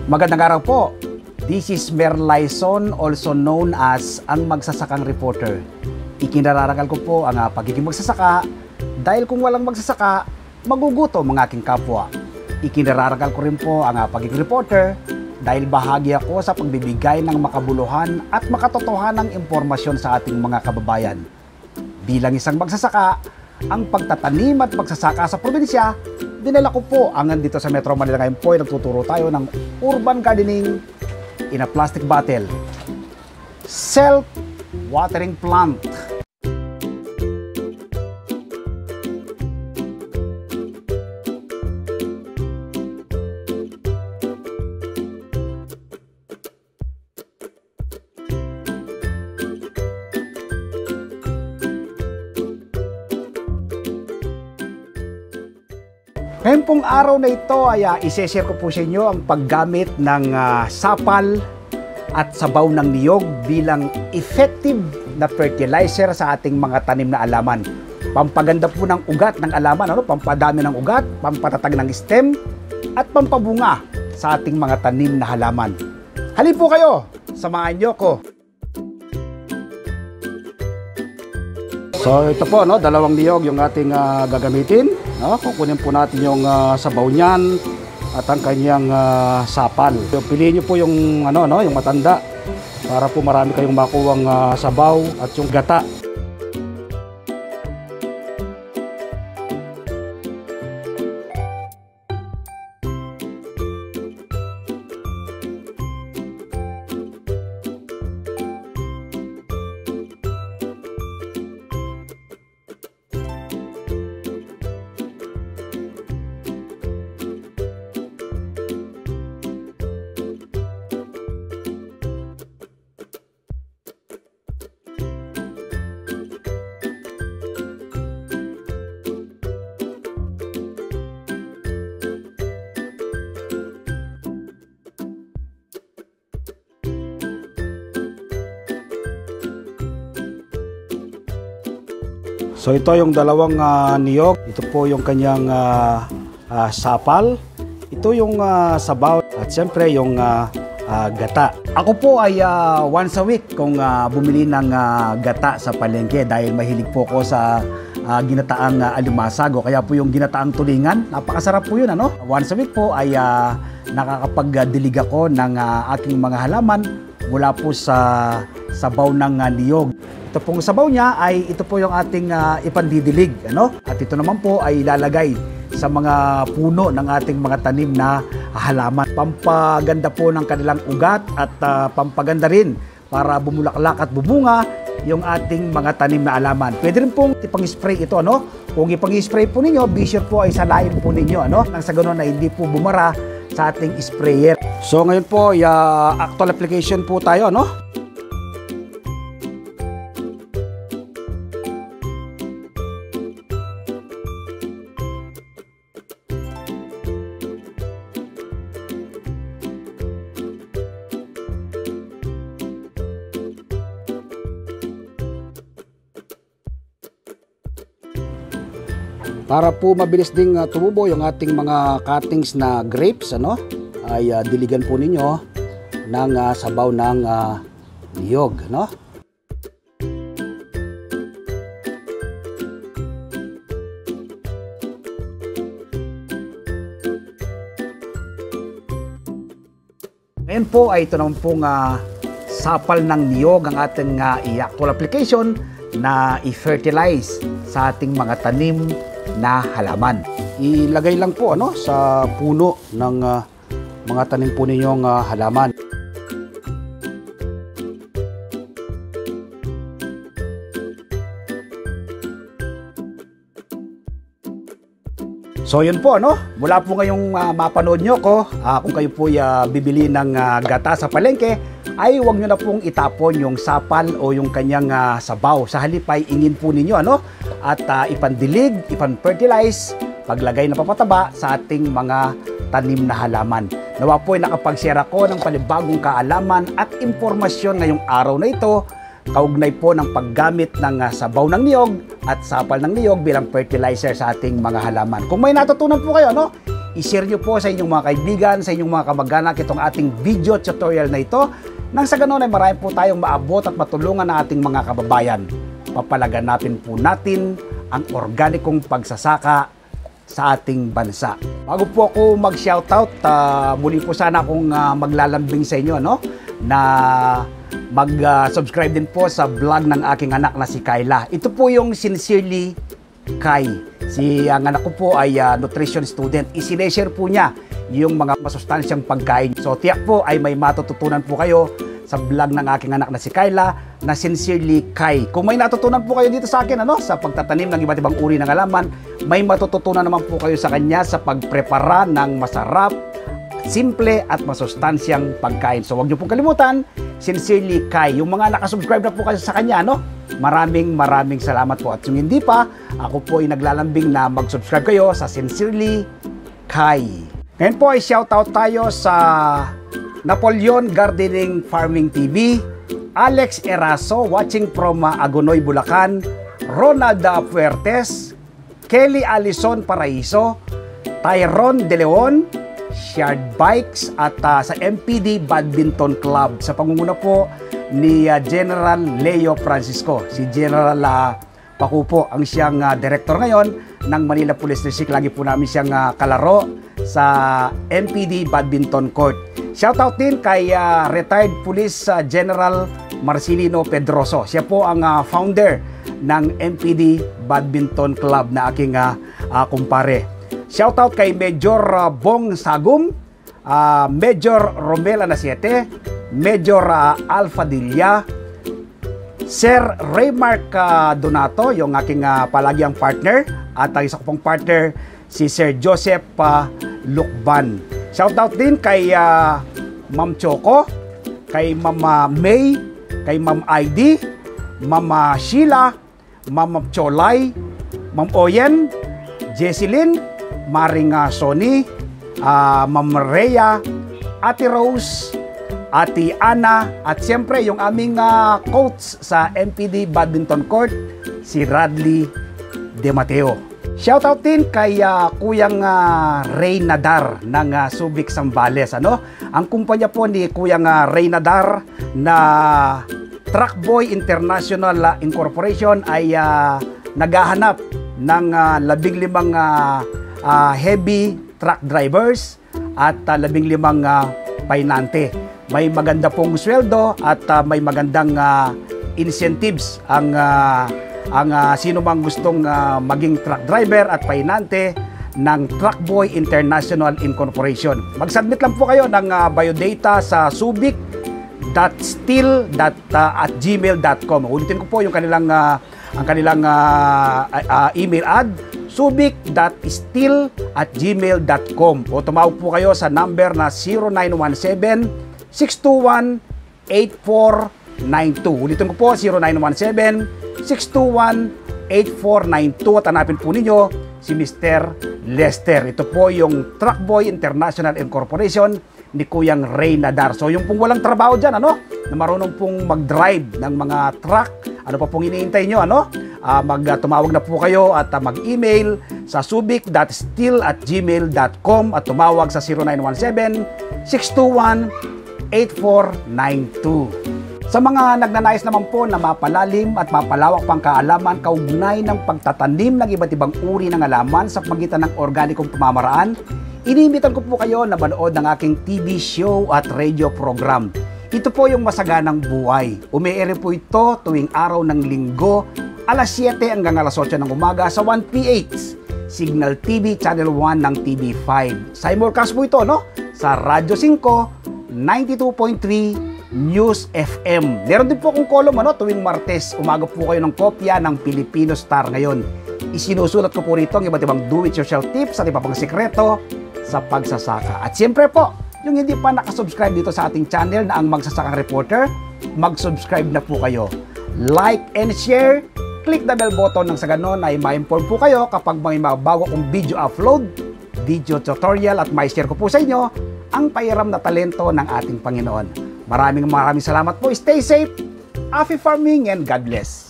Magandang araw po. This is Merlyson, also known as ang magsasakang reporter. Ikinararangal ko po ang pagiging magsasaka dahil kung walang magsasaka, magugutom ang aking kapwa. Ikinararangal ko rin po ang pagiging reporter dahil bahagi ako sa pagbibigay ng makabuluhan at makatotohanang impormasyon sa ating mga kababayan. Bilang isang magsasaka, ang pagtatanim at magsasaka sa probinsya, dinala ko po ang nandito sa Metro Manila. Ngayon po ay nagtuturo tayo ng urban gardening in a plastic bottle. Self-watering plant. Ngayon pong araw na ito ay isi-share ko po sa inyo ang paggamit ng sapal at sabaw ng niyog bilang effective na fertilizer sa ating mga tanim na alaman. Pampaganda po ng ugat ng alaman, pampadami ng ugat, pampatatag ng stem, at pampabunga sa ating mga tanim na halaman. Halin po kayo, samahan niyo ko. So ito po, dalawang niyog yung ating gagamitin. Kukunin po natin yung sabaw niyan at ang kanyang sapal. Piliin niyo po yung yung matanda para po marami kayong makuwang sabaw at yung gata. So ito yung dalawang niyog, ito po yung kanyang sapal, ito yung sabaw at siyempre yung gata. Ako po ay once a week kung bumili ng gata sa palengke dahil mahilig po ko sa ginataang alimasag o kaya po yung ginataang tulingan. Napakasarap po yun, Once a week po ay nakakapagdilig ako ng aking mga halaman mula po sa sabaw ng niyog. Ito pong sabaw niya ay ito po yung ating ipandidilig, At ito naman po ay ilalagay sa mga puno ng ating mga tanim na halaman. Pampaganda po ng kanilang ugat at pampaganda rin para bumulaklak at bubunga yung ating mga tanim na halaman. Pwede rin pong ipang-spray ito, Kung ipang-spray po ninyo, be sure po ay salain po ninyo, Nang sa ganun na hindi po bumara sa ating sprayer. So ngayon po, actual application po tayo, Para po mabilis ding tumubo yung ating mga cuttings na grapes, ay diligan po ninyo ng sabaw ng niyog, Ngayon po ay ito naman pong sapal ng niyog ang ating i-actual application na i-fertilize sa ating mga tanim na halaman. Ilagay lang po sa puno ng mga tanim po ninyong halaman. So yun po, mula po ngayong mapanood nyo ko, kung kayo po bibili ng gata sa palengke, ay huwag nyo na pong itapon yung sapal o yung kanyang sabaw. Sa halip ay ingin po ninyo, at ipandilig, ipan-fertilize, paglagay na papataba sa ating mga tanim na halaman. Nawa po ay nakapag-share ako ng panibagong kaalaman at impormasyon ngayong araw na ito kaugnay po ng paggamit ng sabaw ng niyog at sapal ng niyog bilang fertilizer sa ating mga halaman. Kung may natutunan po kayo, i-share nyo po sa inyong mga kaibigan, sa inyong mga kamag-anak itong ating video tutorial na ito. Nang sa ganoon ay marami po tayong maabot at matulungan ng ating mga kababayan. Papalaganapin po natin ang organikong pagsasaka sa ating bansa. Bago po ako mag-shoutout, muli po sana akong maglalambing sa inyo, no? Na mag-subscribe din po sa vlog ng aking anak na si Kayla. Ito po yung Sincerely Kai. Ang anak ko po ay nutrition student. Isineshare po niya yung mga masustansyang pagkain. So tiyak po ay may matututunan po kayo sa vlog ng aking anak na si Kayla na Sincerely Kai. Kung may natutunan po kayo dito sa akin, sa pagtatanim ng iba't ibang uri ng halaman, may matututunan naman po kayo sa kanya sa pagprepara ng masarap, simple at masustansyang pagkain. So huwag niyo pong kalimutan, Sincerely Kai. Yung mga nakasubscribe na po kayo sa kanya, maraming salamat po. At yung hindi pa, ako po ay naglalambing na mag-subscribe kayo sa Sincerely Kai. Ngayon po ay shoutout tayo sa Napoleon Gardening Farming TV, Alex Eraso watching from Agonoy, Bulacan, Ronald Fuertes, Kelly Alison Paraiso, Tyrone De Leon, Shared Bikes at sa MPD Badminton Club sa pangunguna po ni General Leo Francisco. Si General Pakupo ang siyang director ngayon ng Manila Police District. Lagi po namin siyang kalaro sa MPD Badminton Court. Shoutout din kay retired Police General Marcelino Pedroso. Siya po ang founder ng MPD Badminton Club na aking kumpare. Shoutout kay Major Bong Sagum, Major Romel Anasiete, Major Alpha Dilla, Sir Raymark Donato, yung aking palagiang partner, at ang isa ko pong partner, si Sir Joseph Lukban. Shoutout din kay Ma'am Choco, kay Ma'am May, kay Ma'am ID, Ma'am Sheila, Ma'am Cholay, Ma'am Oyen, Jesselyn, Maring Sony, Ma'am Rhea, Ate Rose, Ate Ana, at siyempre yung aming coach sa MPD Badminton Court, si Radley De Mateo. Shoutout din kay Kuyang Ray Nadar ng Subic Zambales. Ang kumpanya po ni Kuyang Ray Nadar na Truckboy International Incorporation ay naghahanap ng 15 heavy truck drivers at 15 painante. May maganda pong sweldo at may magandang incentives ang sino mang gustong maging truck driver at painante ng Truckboy International Incorporation. Mag-submit lang po kayo ng biodata sa subic.steel@gmail.com. Ulitin ko po yung kanilang email ad, subic.steel@gmail.com, o tumawag po kayo sa number na 0917-621-8492. Ulitin ko po, 0917-621-8492, at hanapin po ninyo si Mr. Lester. Ito po yung Truckboy International Incorporation ni Kuyang Ray Nadar. So yung pong walang trabaho dyan, na marunong pong mag-drive ng mga truck, ano pa pong iniintay nyo, tumawag na po kayo at mag-email sa subic.steel@gmail.com at tumawag sa 0917-621-8492. Sa mga nagnanais naman po na mapalalim at mapalawak pang kaalaman kaugnay ng pagtatanim ng iba't ibang uri ng halaman sa pagitan ng organikong pamamaraan, iniimbitan ko po kayo na manood ng aking TV show at radio program. Ito po yung Masaganang Buhay. Umiere po ito tuwing araw ng Linggo, alas 7 hanggang alas 8 ng umaga sa 1PH, Signal TV Channel 1 ng TV5. Simulcast po ito, sa Radyo 5, 92.3 News FM. Meron din po akong column, tuwing Martes, umaga po kayo ng kopya ng Filipino Star ngayon. Isinusulat ko po rito ang iba't ibang do-it-yourself tips at iba pang sikreto sa pagsasaka. At siyempre po, yung hindi pa nakasubscribe dito sa ating channel na ang Magsasakang Reporter, mag-subscribe na po kayo. Like and share, click the bell button nang sa ganon ay ma-inform po kayo kapag may bago akong video upload, video tutorial, at ma-share ko po sa inyo ang pahiram na talento ng ating Panginoon. Maraming salamat po. Stay safe, happy farming, and God bless.